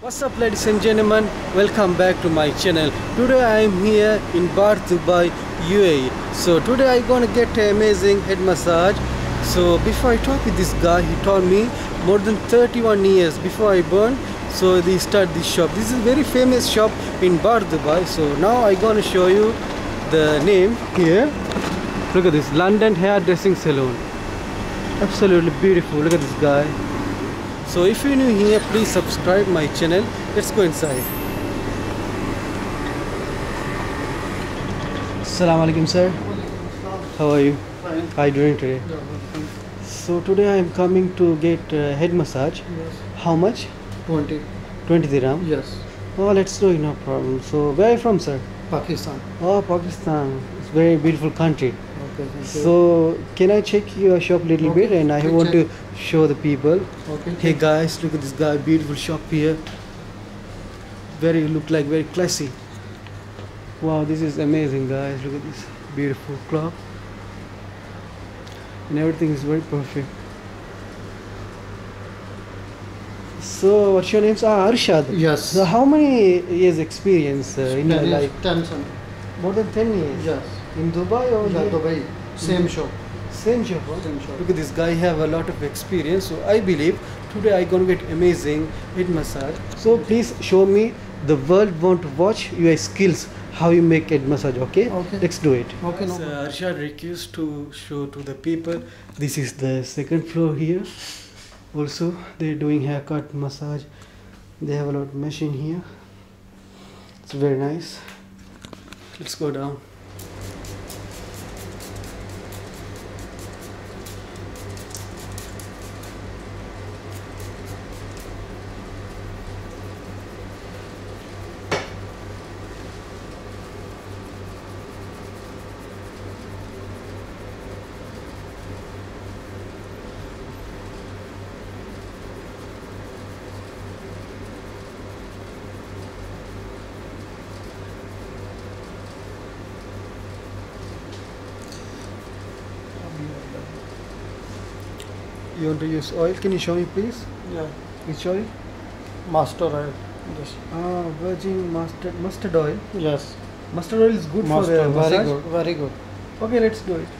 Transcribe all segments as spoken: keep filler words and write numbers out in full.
What's up, ladies and gentlemen, welcome back to my channel. Today I am here in Bar Dubai, U A E. So today I gonna get an amazing head massage. So before I talk with this guy, he told me more than thirty-one years before I born, so they start this shop. This is a very famous shop in Bar Dubai. So now I gonna show you the name here. Look at this, London Hairdressing Salon. Absolutely beautiful. Look at this guy. So if you're new here, please subscribe my channel. Let's go inside. Assalamu alaikum, sir. How are you? Fine. How are you doing today? Yeah, well, So today I am coming to get a head massage. yes. How much? twenty. twenty dirham. Yes. Oh, let's do it, no problem. So where are you from, sir? Pakistan. Oh, Pakistan. It's a very beautiful country. Okay, thank you. So can I check your shop little Okay, bit, and I please want check. to show the people. Okay. Hey guys, look at this guy, beautiful shop here. Very look like very classy. Wow, this is amazing, guys. Look at this beautiful clock, and everything is very perfect. So what's your name? Ah, Arshad. Yes. So how many years experience uh, in your ten, life? ten son. More than ten years. Yes. In Dubai or Yeah, here? Dubai. Same shop. Same shop. Huh? Same shop. Look at this guy, have a lot of experience. So I believe today I gonna get amazing head massage. So please show me, the world want to watch your skills, how you make head massage. Okay. Okay. Let's do it. Okay, no So problem. Arshad request to show to the people. This is the second floor here. Also they're doing haircut massage. They have a lot of machine here. It's very nice. Let's go down. You want to use oil? Can you show me, please? Yeah. Which oil? Master oil. Yes. Ah, virgin mustard mustard oil. Yes. Mustard oil is good Master. for the Very massage. good. Very good. Okay, let's do it.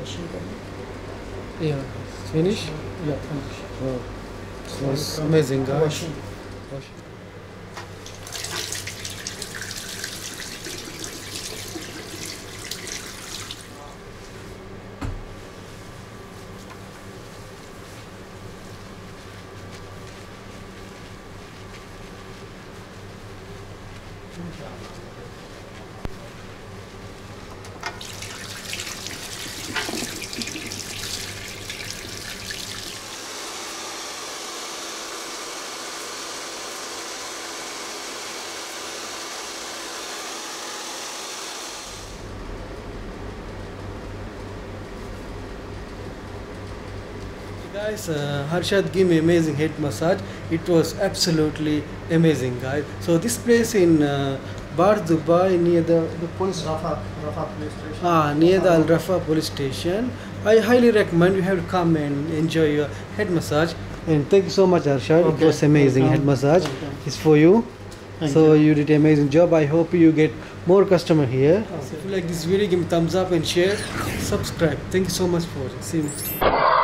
washing करना. Yeah. Finish? Yeah, finish. Oh, that's amazing, guys. Washing. Guys, uh, Harshad gave me amazing head massage. It was absolutely amazing, guys. So this place in uh, Bar Dubai, near the, the police Rafa, Rafa police station. ah near the Al Rafa police station. I highly recommend you have to come and enjoy your head massage. And thank you so much, Harshad. Okay. It was amazing Welcome. head massage. Welcome. It's for you. Thank so you. you did an amazing job. I hope you get more customer here. Okay. So if you like this video, give me thumbs up and share. Subscribe. Thank you so much for watching. See you next time.